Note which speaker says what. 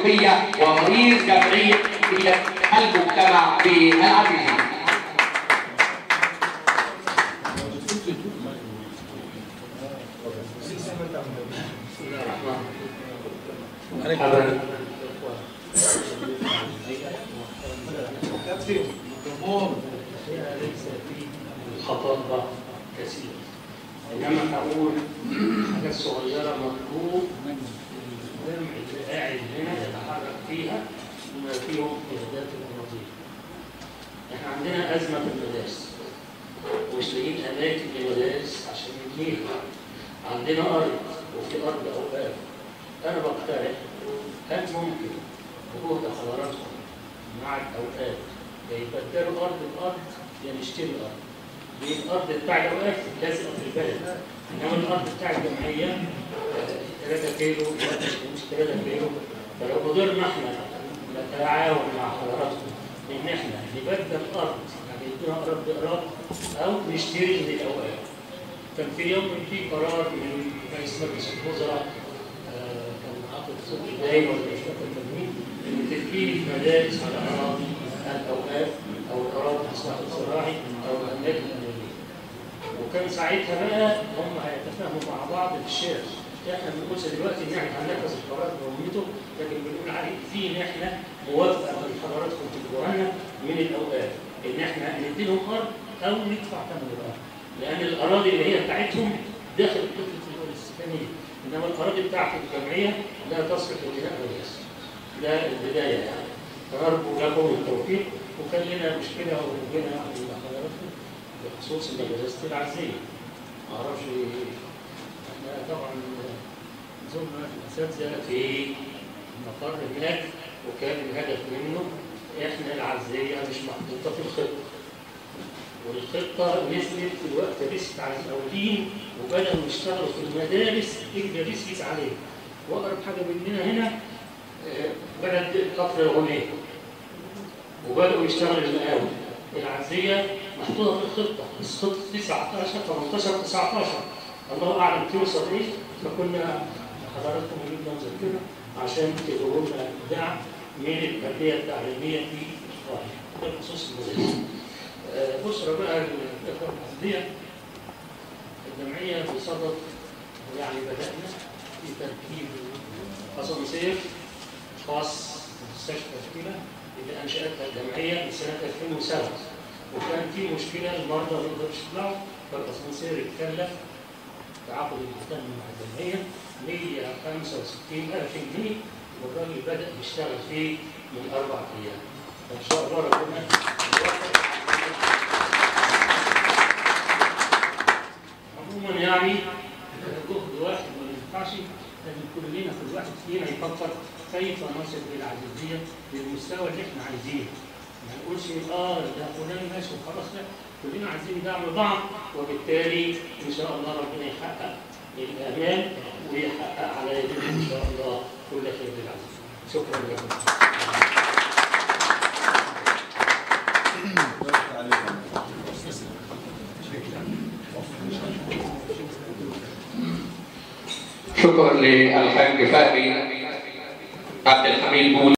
Speaker 1: القلبية ورئيس جمعية المجتمع بالعزيزية.
Speaker 2: خطأ كثير، إنما أقول حاجات صغيرة مطلوب من الجمع اللي قاعد هنا يتحرك فيها بما فيهم قيادات الأراضي. إحنا عندنا أزمة في المدارس ومش لاقيين أماكن للمدارس عشان نبنيها. عندنا أرض وفي أرض أوقاف. أنا بقترح هل ممكن بجهد حضراتكم مع الأوقاف يا يبدلوا أرض بأرض يا نشتري أرض. الأرض بتاع الأوقاف لازقة في البلد، إنما الأرض بتاع الجمعية 3 كيلو مش 3 كيلو. فلو قدرنا إحنا نتعاون مع حضراتكم إن إحنا نبدل أرض، يعني يدونا أرض بأرض أو نشتري من الأوقاف. كان في يوم في قرار من رئيس مجلس الوزراء كان عاطف صدقي ولا مش فاكر كان مين، إن تركيب مدارس على أراضي الأوقاف أو الأراضي الإصلاح الزراعي أو الأملاك الأمنية. وكان ساعتها بقى هم هيتفاهموا مع بعض في الشارع. احنا بنقول دلوقتي ان احنا هننفذ القرار بأهميته، لكن بنقول عايزين احنا موافقه من حضراتكم تدوها لنا من الاوقاف ان احنا نديلهم ارض او ندفع ثمن الارض، لان الاراضي اللي هي بتاعتهم داخل كتله الدول السكنيه، انما الاراضي بتاعت الجمعيه لا تصلح لبناء مدارس. ده البدايه يعني. فنرجو لكم التوفيق. وكان لنا مشكله وجينا عند حضراتكم بخصوص المدرسه العزيه. ما اعرفش احنا طبعا زرنا الاساتذه في المقر هناك، وكان الهدف منه احنا العزيه مش محطوطه في الخطه. والخطه نزلت في الوقت لسه على الاولين وبداوا يشتغلوا في المدارس اللي رست عليه. واقرب حاجه مننا هنا بلد كفر الغنيه وبداوا يشتغلوا المقاول. العزيه محطوطه في الخطه، بس خطه 19 18 19 الله اعلم توصل ايه. فكنا حضراتكم جبنا مذكره عشان تدعوا لنا دعم من التربيه التعليميه في القاهره بخصوص المدارس. بشرى بقى الاخوه الحزبيه، الجمعيه بصدد يعني بدانا في تركيب اسانسير خاص بمستشفى تشكيله اللي انشاتها الجمعيه من سنه 2007، وكان في مشكله المرضى ما يقدروش يطلعوا، فالاسانسير اتكلف تعاقد المهتم مع الجمعيه 165,000 جنيه، والراجل بدا يشتغل فيه من 4 ايام. فان شاء الله ربنا عموما يعني جهد واحد ما ينفعش، لازم كلنا كل واحد فينا يفكر كيف نصل بالعزيزيه للمستوى اللي احنا عايزينه. ما نقولش ده فلان ماشي وخلاص، لا، كلنا عايزين ندعم بعض، وبالتالي ان شاء الله ربنا يحقق الامان ويحقق على يدنا ان شاء الله كل خير للعزيز. شكرا لكم.
Speaker 1: شكرا للحاج فهمي عبد الحميد بول.